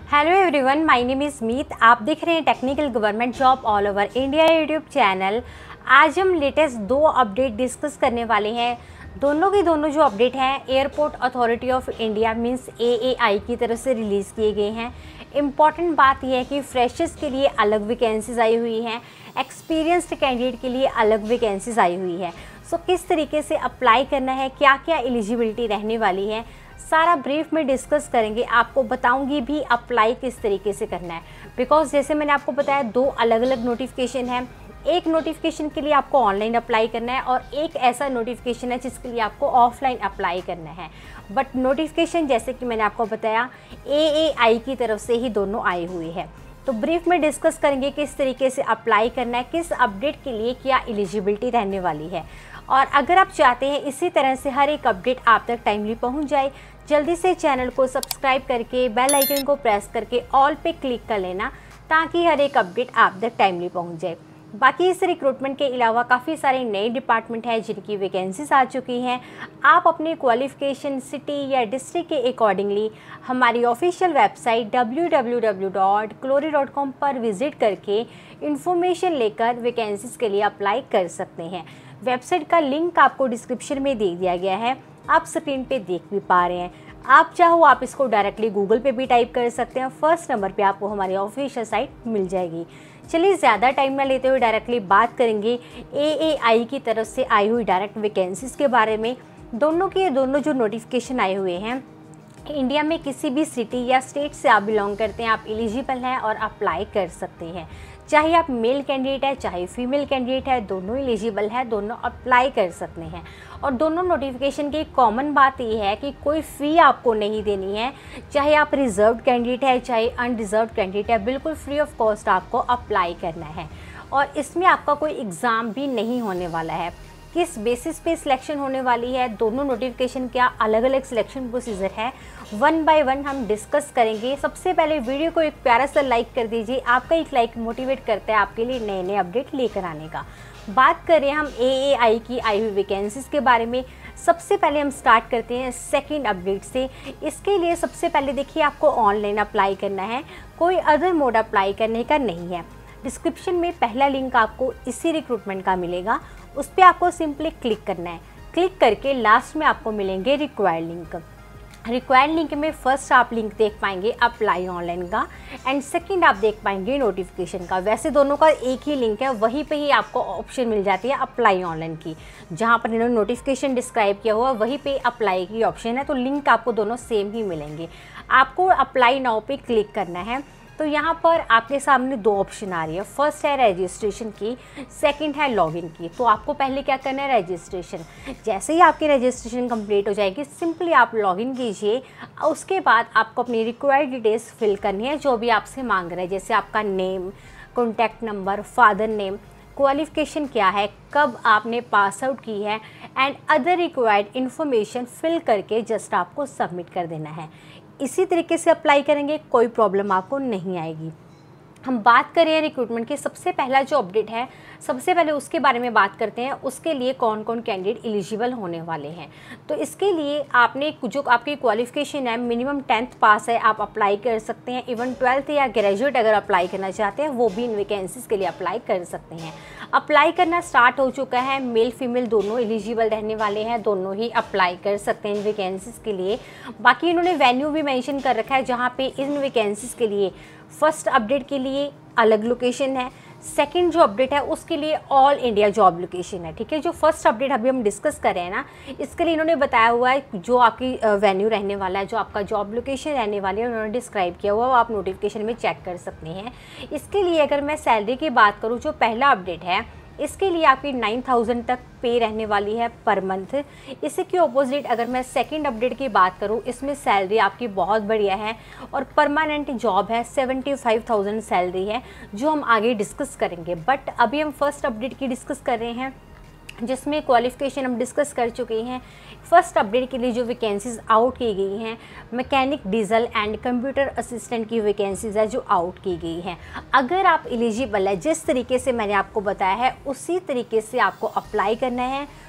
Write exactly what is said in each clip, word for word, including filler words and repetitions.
Hello everyone, my name is Meet. आप देख रहे हैं technical government job all over India YouTube channel. आज हम लेटेस्ट दो अपडेट डिस्कस करने वाले हैं। दोनों की दोनों जो अपडेट हैं airport authority of India means A A I की तरफ से रिलीज़ किए गए हैं। इम्पॉर्टेंट बात यह है कि फ्रेशर्स के लिए अलग वैकेंसीज आई हुई हैं, एक्सपीरियंस्ड कैंडिडेट के लिए अलग वैकेंसीज आई हुई है। सो so, किस तरीके से अप्लाई करना है, क्या क्या एलिजिबिलिटी रहने वाली है, सारा ब्रीफ में डिस्कस करेंगे। आपको बताऊंगी भी अप्लाई किस तरीके से करना है, बिकॉज जैसे मैंने आपको बताया दो अलग अलग नोटिफिकेशन है। एक नोटिफिकेशन के लिए आपको ऑनलाइन अप्लाई करना है और एक ऐसा नोटिफिकेशन है जिसके लिए आपको ऑफलाइन अप्लाई करना है। बट नोटिफिकेशन जैसे कि मैंने आपको बताया ए ए आई की तरफ से ही दोनों आई हुई है। तो ब्रीफ में डिस्कस करेंगे किस तरीके से अप्लाई करना है, किस अपडेट के लिए क्या एलिजिबिलिटी रहने वाली है। और अगर आप चाहते हैं इसी तरह से हर एक अपडेट आप तक टाइमली पहुंच जाए, जल्दी से चैनल को सब्सक्राइब करके बेल आइकन को प्रेस करके ऑल पे क्लिक कर लेना, ताकि हर एक अपडेट आप तक टाइमली पहुंच जाए। बाकी इस रिक्रूटमेंट के अलावा काफ़ी सारे नए डिपार्टमेंट हैं जिनकी वैकेंसीज आ चुकी हैं। आप अपने क्वालिफ़िकेशन सिटी या डिस्ट्रिक्ट के अकॉर्डिंगली हमारी official website W W W dot क्लोरी डॉट कॉम पर विज़िट करके इन्फॉर्मेशन लेकर वैकेंसीज के लिए अप्लाई कर सकते हैं। वेबसाइट का लिंक आपको डिस्क्रिप्शन में दे दिया गया है, आप स्क्रीन पे देख भी पा रहे हैं। आप चाहो आप इसको डायरेक्टली गूगल पे भी टाइप कर सकते हैं। फर्स्ट नंबर पे आपको हमारी ऑफिशियल साइट मिल जाएगी। चलिए ज़्यादा टाइम ना लेते हुए डायरेक्टली बात करेंगे ए ए आई की तरफ से आई हुई डायरेक्ट वैकेंसीज़ के बारे में। दोनों के दोनों जो नोटिफिकेशन आए हुए हैं, इंडिया में किसी भी सिटी या स्टेट से आप बिलोंग करते हैं, आप एलिजिबल हैं और अप्लाई कर सकते हैं। चाहे आप मेल कैंडिडेट है चाहे फीमेल कैंडिडेट है, दोनों एलिजिबल है, दोनों अप्लाई कर सकते हैं। और दोनों नोटिफिकेशन की कॉमन बात यह है कि कोई फ़ी आपको नहीं देनी है। चाहे आप रिजर्व्ड कैंडिडेट है चाहे अनरिजर्व्ड कैंडिडेट है, बिल्कुल फ्री ऑफ कॉस्ट आपको अप्लाई करना है। और इसमें आपका कोई एग्ज़ाम भी नहीं होने वाला है। किस बेसिस पे सिलेक्शन होने वाली है, दोनों नोटिफिकेशन क्या अलग अलग सिलेक्शन प्रोसीजर है, वन बाय वन हम डिस्कस करेंगे। सबसे पहले वीडियो को एक प्यारा सा लाइक कर दीजिए। आपका एक लाइक मोटिवेट करता है आपके लिए नए नए अपडेट लेकर आने का। बात करें हम ए ए आई की आई हुई वैकेंसीज़ के बारे में। सबसे पहले हम स्टार्ट करते हैं सेकंड अपडेट से। इसके लिए सबसे पहले देखिए आपको ऑनलाइन अप्लाई करना है, कोई अदर मोड अप्लाई करने का नहीं है। डिस्क्रिप्शन में पहला लिंक आपको इसी रिक्रूटमेंट का मिलेगा, उस पर आपको सिंपली क्लिक करना है। क्लिक करके लास्ट में आपको मिलेंगे रिक्वायर्ड लिंक। रिक्वायर्ड लिंक में फर्स्ट आप लिंक देख पाएंगे अप्लाई ऑनलाइन का, एंड सेकंड आप देख पाएंगे नोटिफिकेशन का। वैसे दोनों का एक ही लिंक है, वहीं पे ही आपको ऑप्शन मिल जाती है अप्लाई ऑनलाइन की। जहां पर इन्होंने नोटिफिकेशन डिस्क्राइब किया हुआ वहीं पे अप्लाई की ऑप्शन है, तो लिंक आपको दोनों सेम ही मिलेंगे। आपको अप्लाई नाउ पे क्लिक करना है। तो यहाँ पर आपके सामने दो ऑप्शन आ रही है, फर्स्ट है रजिस्ट्रेशन की, सेकंड है लॉगिन की। तो आपको पहले क्या करना है, रजिस्ट्रेशन। जैसे ही आपकी रजिस्ट्रेशन कंप्लीट हो जाएगी, सिंपली आप लॉगिन कीजिए। उसके बाद आपको अपनी रिक्वायर्ड डिटेल्स फिल करनी है जो भी आपसे मांग रहा है, जैसे आपका name, contact number, father name, qualification क्या है, कब आपने पास आउट की है, and other required information fill करके जस्ट आपको सबमिट कर देना है। इसी तरीके से अप्लाई करेंगे, कोई प्रॉब्लम आपको नहीं आएगी। हम बात करें रिक्रूटमेंट की, सबसे पहला जो अपडेट है सबसे पहले उसके बारे में बात करते हैं। उसके लिए कौन कौन कैंडिडेट एलिजिबल होने वाले हैं। तो इसके लिए आपने जो आपकी क्वालिफ़िकेशन है, मिनिमम टेंथ पास है, आप अप्लाई कर सकते हैं। इवन ट्वेल्थ या ग्रेजुएट अगर अप्लाई करना चाहते हैं वो भी इन वैकेंसीज़ के लिए अप्लाई कर सकते हैं। अप्लाई करना स्टार्ट हो चुका है, मेल फीमेल दोनों एलिजिबल रहने वाले हैं, दोनों ही अप्लाई कर सकते हैं इन वैकेंसीज़ के लिए। बाकी इन्होंने वेन्यू भी मेंशन कर रखा है, जहाँ पे इन वैकेंसीज़ के लिए फर्स्ट अपडेट के लिए अलग लोकेशन है, सेकंड जो अपडेट है उसके लिए ऑल इंडिया जॉब लोकेशन है। ठीक है, जो फर्स्ट अपडेट अभी हम डिस्कस कर रहे हैं ना, इसके लिए इन्होंने बताया हुआ है जो आपकी वेन्यू रहने वाला है, जो आपका जॉब लोकेशन रहने वाली है, उन्होंने डिस्क्राइब किया हुआ है, वो आप नोटिफिकेशन में चेक कर सकते हैं। इसके लिए अगर मैं सैलरी की बात करूँ, जो पहला अपडेट है इसके लिए आपकी नाइन थाउजेंड तक पे रहने वाली है पर मंथ। इसी के ऑपोजिट अगर मैं सेकंड अपडेट की बात करूं, इसमें सैलरी आपकी बहुत बढ़िया है और परमानेंट जॉब है, सेवेंटी फाइव थाउजेंड सैलरी है, जो हम आगे डिस्कस करेंगे। बट अभी हम फर्स्ट अपडेट की डिस्कस कर रहे हैं, जिसमें क्वालिफ़िकेशन हम डिस्कस कर चुके हैं। फर्स्ट अपडेट के लिए जो वैकेंसीज़ आउट की गई हैं, mechanic, diesel and computer assistant की वैकेंसीज़ है जो आउट की गई हैं। अगर आप एलिजिबल है, जिस तरीके से मैंने आपको बताया है उसी तरीके से आपको अप्लाई करना है।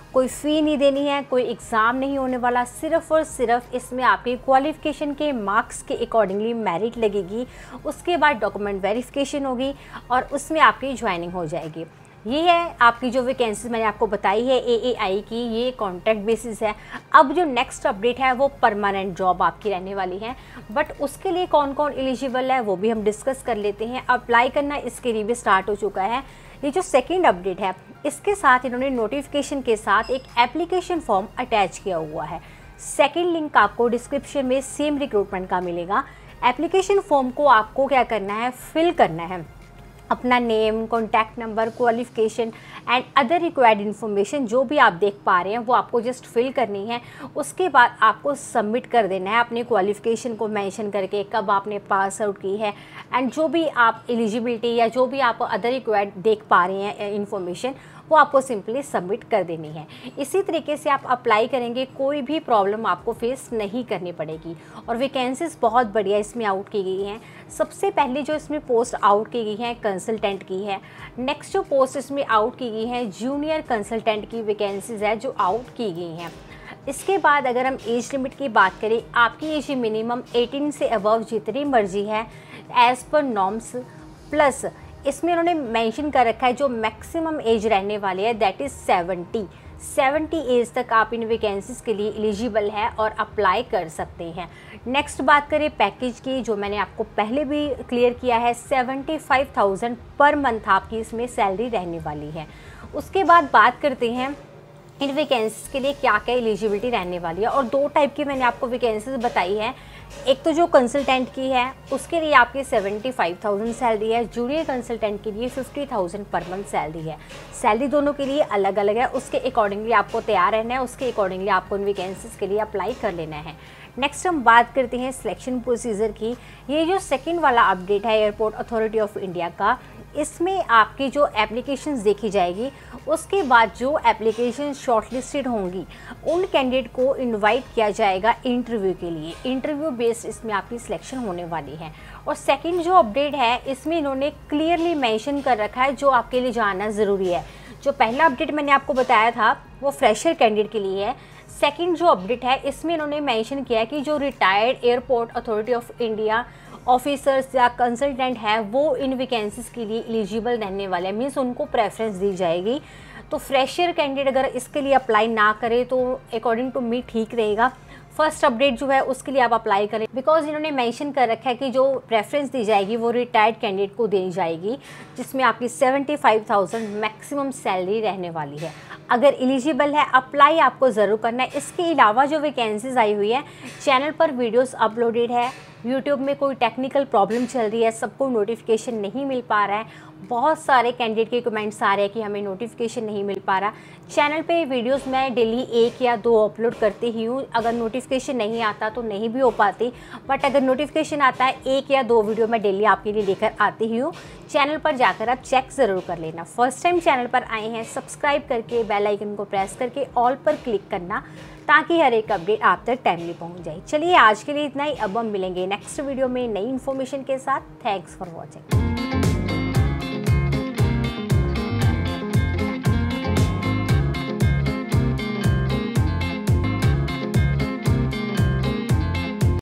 कोई फ़ी नहीं देनी है, कोई एग्ज़ाम नहीं होने वाला, सिर्फ़ और सिर्फ इसमें आपके क्वालिफ़िकेशन के मार्क्स के अकॉर्डिंगली मेरिट लगेगी। उसके बाद डॉक्यूमेंट वेरिफिकेशन होगी और उसमें आपकी ज्वाइनिंग हो जाएगी। ये है आपकी जो वैकेंसी मैंने आपको बताई है ए ए आई की, ये कॉन्ट्रैक्ट बेसिस है। अब जो नेक्स्ट अपडेट है वो परमानेंट जॉब आपकी रहने वाली है, बट उसके लिए कौन कौन एलिजिबल है वो भी हम डिस्कस कर लेते हैं। अप्लाई करना इसके लिए भी स्टार्ट हो चुका है। ये जो सेकंड अपडेट है इसके साथ इन्होंने नोटिफिकेशन के साथ एक एप्लीकेशन फॉर्म अटैच किया हुआ है। सेकंड लिंक आपको डिस्क्रिप्शन में सेम रिक्रूटमेंट का मिलेगा। एप्लीकेशन फॉर्म को आपको क्या करना है, फिल करना है। अपना name, contact number, qualification and other required information जो भी आप देख पा रहे हैं वो आपको जस्ट फिल करनी है। उसके बाद आपको सबमिट कर देना है अपने क्वालिफ़िकेशन को मेंशन करके, कब आपने पास आउट की है एंड जो भी आप एलिजिबिलिटी या जो भी आप अदर रिक्वायर्ड देख पा रहे हैं इन्फॉर्मेशन वो आपको सिंपली सबमिट कर देनी है। इसी तरीके से आप अप्लाई करेंगे, कोई भी प्रॉब्लम आपको फेस नहीं करनी पड़ेगी। और वैकेंसीज बहुत बढ़िया इसमें आउट की गई हैं। सबसे पहले जो इसमें पोस्ट आउट की गई है कंसल्टेंट की है। नेक्स्ट जो पोस्ट इसमें आउट की गई है जूनियर कंसल्टेंट की वैकेंसीज है जो आउट की गई हैं। इसके बाद अगर हम एज लिमिट की बात करें, आपकी एज मिनिमम अठारह से अबव जितनी मर्जी है एज़ पर नॉर्म्स, प्लस इसमें उन्होंने मेंशन कर रखा है जो मैक्सिमम एज रहने वाली है that is seventy seventy age तक आप इन वैकेंसीज़ के लिए एलिजिबल है और अप्लाई कर सकते हैं। नेक्स्ट बात करें पैकेज की, जो मैंने आपको पहले भी क्लियर किया है, seventy five thousand per month आपकी इसमें सैलरी रहने वाली है। उसके बाद बात करते हैं इन वैकेंसीज़ के लिए क्या क्या एलिजिबिलिटी रहने वाली है। और दो टाइप की मैंने आपको वैकेंसीज बताई है। एक तो जो कंसल्टेंट की है उसके लिए आपकी सेवेंटी फाइव थाउजेंड सैलरी है, जूनियर कंसल्टेंट के लिए fifty thousand per month salary है। सैलरी दोनों के लिए अलग अलग है, उसके अकॉर्डिंगली आपको तैयार रहना है, उसके अकॉर्डिंगली आपको इन वैकेंसीज़ के लिए अप्लाई कर लेना है। नेक्स्ट हम बात करते हैं सिलेक्शन प्रोसीजर की। ये जो सेकंड वाला अपडेट है एयरपोर्ट अथॉरिटी ऑफ इंडिया का, इसमें आपकी जो एप्लीकेशंस देखी जाएगी, उसके बाद जो एप्लीकेशन शॉर्टलिस्टेड होंगी उन कैंडिडेट को इनवाइट किया जाएगा इंटरव्यू के लिए। इंटरव्यू बेस्ड इसमें आपकी सिलेक्शन होने वाली है। और सेकंड जो अपडेट है इसमें इन्होंने क्लियरली मेंशन कर रखा है जो आपके लिए जानना ज़रूरी है। जो पहला अपडेट मैंने आपको बताया था वो फ्रेशर कैंडिडेट के लिए है। सेकंड जो अपडेट है इसमें इन्होंने मेंशन किया कि जो retired airport authority of India officers या कंसल्टेंट है वो इन वैकेंसीज़ के लिए एलिजिबल रहने वाले हैं, मीन्स उनको प्रेफरेंस दी जाएगी। तो फ्रेशर कैंडिडेट अगर इसके लिए अप्लाई ना करे तो अकॉर्डिंग टू मी ठीक रहेगा। फर्स्ट अपडेट जो है उसके लिए आप अप्लाई करें, बिकॉज इन्होंने मेंशन कर रखा है कि जो प्रेफरेंस दी जाएगी वो रिटायर्ड कैंडिडेट को दी जाएगी, जिसमें आपकी seventy five thousand maximum salary रहने वाली है। अगर एलिजिबल है अप्लाई आपको ज़रूर करना है। इसके अलावा जो वैकेंसीज आई हुई है, चैनल पर वीडियोस अपलोडेड है, यूट्यूब में कोई टेक्निकल प्रॉब्लम चल रही है, सबको नोटिफिकेशन नहीं मिल पा रहा है, बहुत सारे कैंडिडेट के कमेंट्स आ रहे हैं कि हमें नोटिफिकेशन नहीं मिल पा रहा। चैनल पे वीडियोस मैं डेली एक या दो अपलोड करती ही हूँ। अगर नोटिफिकेशन नहीं आता तो नहीं भी हो पाती, बट अगर नोटिफिकेशन आता है एक या दो वीडियो मैं डेली आपके लिए लेकर आती ही हूँ। चैनल पर जाकर आप चेक ज़रूर कर लेना। फर्स्ट टाइम चैनल पर आए हैं, सब्सक्राइब करके बेल आइकन को प्रेस करके ऑल पर क्लिक करना, ताकि हर एक अपडेट आप तक टाइमली पहुँच जाए। चलिए आज के लिए इतना ही, अब हम मिलेंगे नेक्स्ट वीडियो में नई इन्फॉर्मेशन के साथ। Thanks for watching.